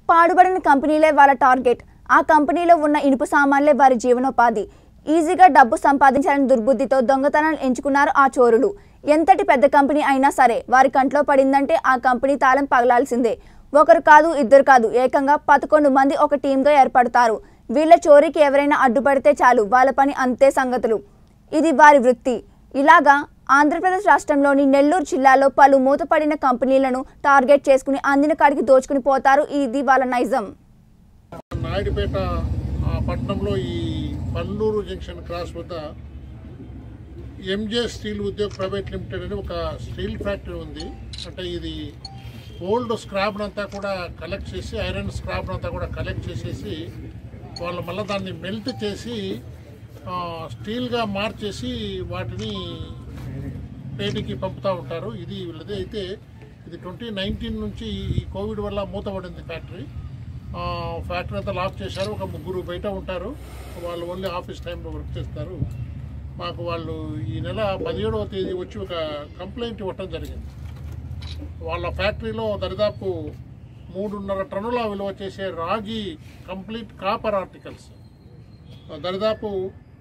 పాడుబడిన కంపెనీలే వాళ్ళ టార్గెట్. ఆ కంపెనీలో ఉన్న ఇనుప సామాన్లే వారి జీవనోపాధి. ఈజీగా డబ్బు సంపాదించాలని దుర్బుద్ధితో దొంగతనాలు ఎంచుకున్నారు ఆ చోరులు. ఎంతటి పెద్ద కంపెనీ అయినా సరే వారి కంట్లో పడిందంటే ఆ కంపెనీ తాళం పగలాల్సిందే. ఒకరు కాదు, ఇద్దరు కాదు, ఏకంగా 11 మంది ఒక టీంగా ఏర్పడతారు. వీళ్ళ చోరీకి ఎవరైనా అడ్డుపడితే చాలు, వాళ్ళ పని అంతే సంగతులు. ఇది వారి వృత్తి. ఇలాగా ఆంధ్రప్రదేశ్ రాష్ట్రంలోని నెల్లూరు జిల్లాలో పలు మూతపడిన కంపెనీలను టార్గెట్ చేసుకుని అందిన కాడికి దోచుకుని పోతారు. ఇది వాళ్ళ నైజం. నాయుడుపేట పట్టణంలో ఈ పల్లూరు జంక్షన్ క్రాస్ వద్ద MJ steel Udyog private limited అని ఒక స్టీల్ ఫ్యాక్టరీ ఉంది. అంటే ఇది ఓల్డ్ స్క్రాప్ అంతా కూడా కలెక్ట్ చేసి, ఐరన్ స్క్రాప్ అంతా కూడా కలెక్ట్ చేసేసి వాళ్ళు మళ్ళీ దాన్ని మెల్ట్ చేసి స్టీల్గా మార్చేసి వాటిని ట్రేడింగ్కి పంపుతూ ఉంటారు. ఇది వీళ్ళది. అయితే ఇది 2019 నుంచి ఈ కోవిడ్ వల్ల మూతపడింది ఫ్యాక్టరీ. ఫ్యాక్టరీ అంతా లాక్ చేశారు. ఒక 3 బయట ఉంటారు. వాళ్ళు ఓన్లీ ఆఫీస్ టైంలో వర్క్ చేస్తారు. మాకు వాళ్ళు ఈ నెల 17వ తేదీ వచ్చి ఒక కంప్లైంట్ ఇవ్వటం జరిగింది. వాళ్ళ ఫ్యాక్టరీలో దరిదాపు 3.5 టన్నుల విలువ చేసే రాగి కంప్లీట్ కాపర్ ఆర్టికల్స్ దరిదాపు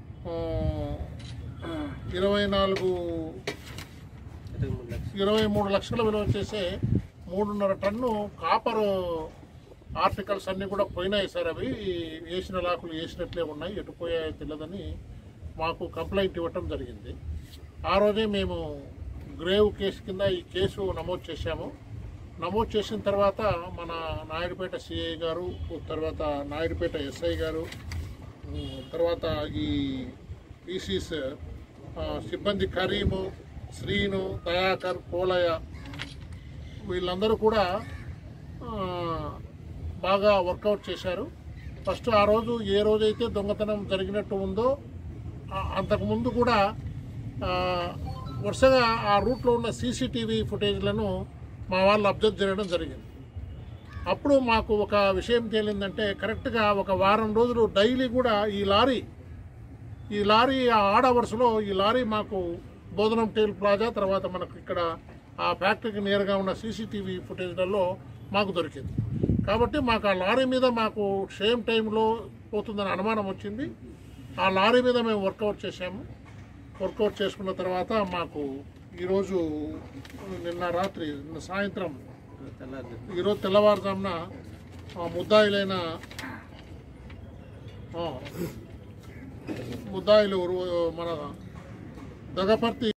23 లక్షల విలువ చేసే 3.5 టన్ను కాపర్ ఆర్టికల్స్ అన్నీ కూడా పోయినాయి సార్. అవి వేసిన లాకులు వేసినట్లే ఉన్నాయి, ఎటు పోయాయో తెలియదని మాకు కంప్లైంట్ ఇవ్వటం జరిగింది. ఆ రోజే మేము గ్రేవ్ కేసు కింద ఈ కేసు నమోదు చేశాము. నమోదు చేసిన తర్వాత మన నాయుడుపేట సిఐ గారు, తర్వాత నాయుడుపేట ఎస్ఐ గారు, తర్వాత ఈ పీసీస్ సిబ్బంది కరీము, శ్రీను, దయాకర్, పోలయ్య వీళ్ళందరూ కూడా బాగా వర్కౌట్ చేశారు. ఫస్ట్ ఆ రోజు ఏ రోజైతే దొంగతనం జరిగినట్టు ఉందో అంతకుముందు కూడా వరుసగా ఆ రూట్లో ఉన్న సీసీటీవీ ఫుటేజ్లను మా వాళ్ళు అబ్జర్వ్ చేయడం జరిగింది. అప్పుడు మాకు ఒక విషయం తేలిందంటే, కరెక్ట్గా ఒక వారం రోజులు డైలీ కూడా ఈ లారీ ఆడ వరుసలో ఈ లారీ మాకు బోధనం టేల్ ప్లాజా, తర్వాత మనకు ఇక్కడ ఆ ఫ్యాక్టరీకి నేరుగా ఉన్న సీసీటీవీ ఫుటేజ్లలో మాకు దొరికింది. కాబట్టి మాకు ఆ లారీ మీద మాకు సేమ్ టైంలో పోతుందని అనుమానం వచ్చింది. ఆ లారీ మీద మేము వర్కౌట్ చేసాము. వర్కౌట్ చేసుకున్న తర్వాత మాకు ఈరోజు నిన్న సాయంత్రం ఈరోజు తెల్లవారుజామున ముద్దాయిలు మన దగపర్తి